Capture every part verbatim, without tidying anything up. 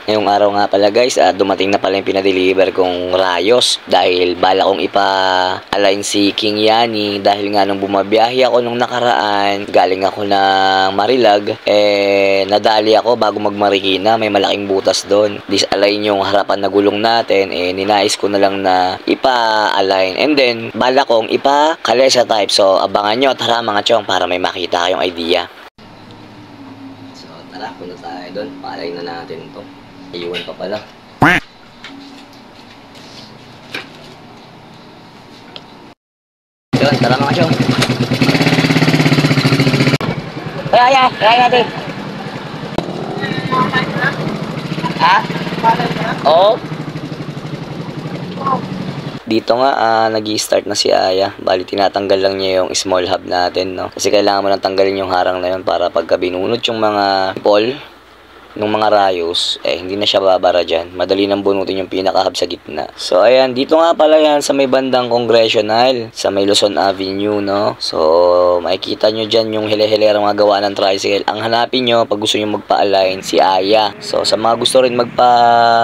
Ngayong araw nga pala guys, uh, dumating na pala yung pinadeliver kong rayos dahil bala kong ipa-align si King Yani dahil nga nung bumabiyahe ako nung nakaraan, galing ako ng Marilag, eh nadali ako bago magmarikina, may malaking butas doon. Disalign yung harapan na gulong natin, eh ninais ko na lang na ipa-align and then bala kong ipa-kalesa type. So abangan nyo, tara mga chong para may makita kayong idea. So tara, punta tayo doon, pa-align na natin to. Iwan pa pala. Yun, tara mga chong. Kaya, kaya, kaya natin. Ha? Oo. Dito nga, uh, nag-i-start na si Aya. Bali, tinatanggal lang niya yung small hub natin, no? Kasi kailangan mo nang tanggalin yung harang na yun para pagka binunod yung mga pole nung mga rayos, eh hindi na siya babara dyan. Madali nang bunutin yung pinaka-hub sa gitna. So ayan, dito nga pala yan sa may bandang Congressional, sa may Luzon Avenue, no? So makikita nyo dyan yung hile-hilerang mga gawa ng tricycle. Ang hanapin nyo pag gusto nyo magpa-align, si Aya. So sa mga gusto rin magpa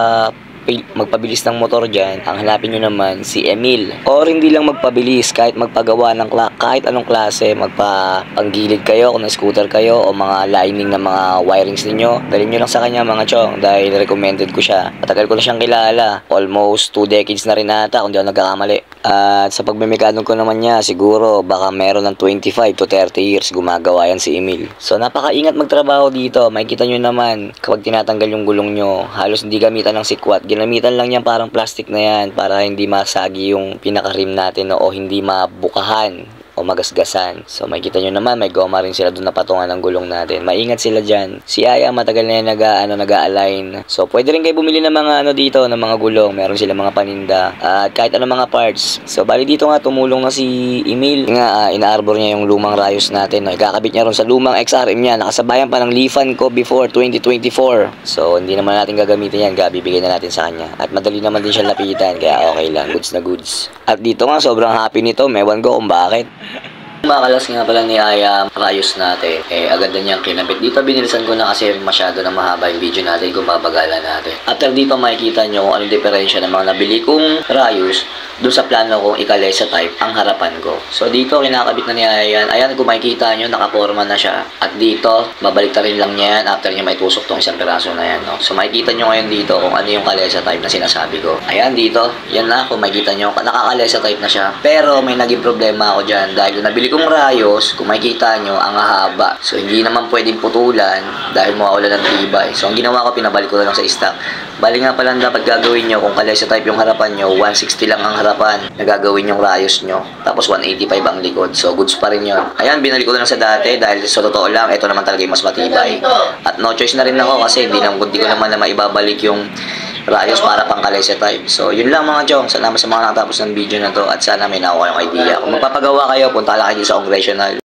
magpabilis ng motor dyan, ang hanapin nyo naman si Emil. Or hindi lang magpabilis, kahit magpagawa ng kahit anong klase, magpa-panggilid kayo kung na-scooter kayo o mga lining ng mga wirings ninyo, dalhin nyo lang sa kanya mga chong dahil recommended ko siya. Matagal ko na siyang kilala, almost two decades na rin ata kung di ako nagkakamali. At sa pagmimekano ko naman niya, siguro baka meron ng twenty-five to thirty years gumagawa yan si Emil. So napakaingat magtrabaho dito. Makikita nyo naman kapag tinatanggal yung gulong nyo, halos hindi gamitan ng sikwat. Ginamitan lang yan parang plastic na yan para hindi masagi yung pinaka-rim natin, no, o hindi mabukahan o magasgasan. So makikita nyo naman may goma rin sila doon na patungan ng gulong natin. Maingat sila dyan. Si Aya matagal na yan naga, ano, naga-align. So pwede rin kayo bumili ng mga ano dito, ng mga gulong. Meron sila mga paninda at uh, kahit ano mga parts. So bali dito nga tumulong na si Emil. Nga uh, ina-arbor niya yung lumang rayos natin, no. Ikakabit niya ron sa lumang X R M niya. Nakasabayan pa ng Lifan ko before twenty twenty-four. So hindi naman natin gagamitin yan. Bibigay na natin sa kanya. At madali naman din siya lapitan. Kaya okay lang. Goods na goods. At dito nga sobrang happy nito. Mewan ko kung bakit. Makalas nga pala ni Aya rayos natin, eh agad na niyang kinabit. Dito binilisan ko na kasi masyado na mahaba yung video natin kung babagalan natin. After dito makikita nyo kung anong diferensya ng mga nabili kong rayos doon sa plano kong ikalesa type ang harapan ko. So dito kinakabit na ni Aya yan. Ayan, kung makikita nyo nakaporma na siya. At dito babalik ta rin lang niya yan after niya maitusok tong isang piraso na yan, no? So makikita nyo ngayon dito kung ano yung kalesa type na sinasabi ko. Ayan dito, yan na, kung makikita nyo nakakalesa type na siya. Pero may naging problema ako dyan dahil nabili kong rayos, kung makikita nyo, ang haba. So, hindi naman pwedeng putulan dahil mawawala ng tibay. So, ang ginawa ko, pinabalik ko na lang sa stock. Bali nga pala dapat gagawin nyo, kung kalesa type yung harapan nyo, one sixty lang ang harapan na gagawin yung rayos nyo. Tapos, one eighty-five ang likod. So, goods pa rin yun. Ayan, binalik ko na lang sa dati dahil sa totoo lang, ito naman talaga yung mas matibay. At no choice na rin ako kasi hindi, na, hindi ko naman na maibabalik yung rayos para pang kalesa type. So, yun lang mga chong. Salamat sa mga nakatapos ng video na to at sana may nakuha kayong idea. Kung magpapagawa kayo, punta lang kayo sa Congressional.